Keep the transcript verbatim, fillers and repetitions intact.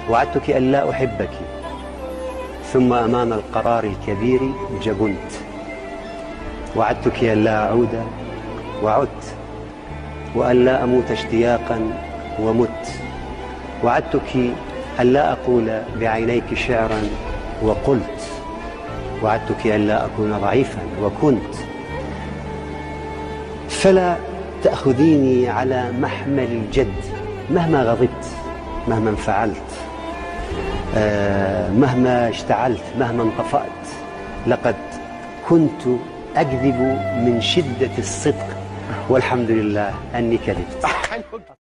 وعدتك أن لا أحبك، ثم أمام القرار الكبير جبنت. وعدتك أن لا أعود وعدت، وأن لا أموت اشتياقا ومت. وعدتك أن لا أقول بعينيك شعرا وقلت. وعدتك أن لا أكون ضعيفا وكنت. فلا تأخذيني على محمل الجد مهما غضبت، مهما انفعلت، آه مهما اشتعلت، مهما انطفأت. لقد كنت أكذب من شدة الصدق، والحمد لله أني كذبت.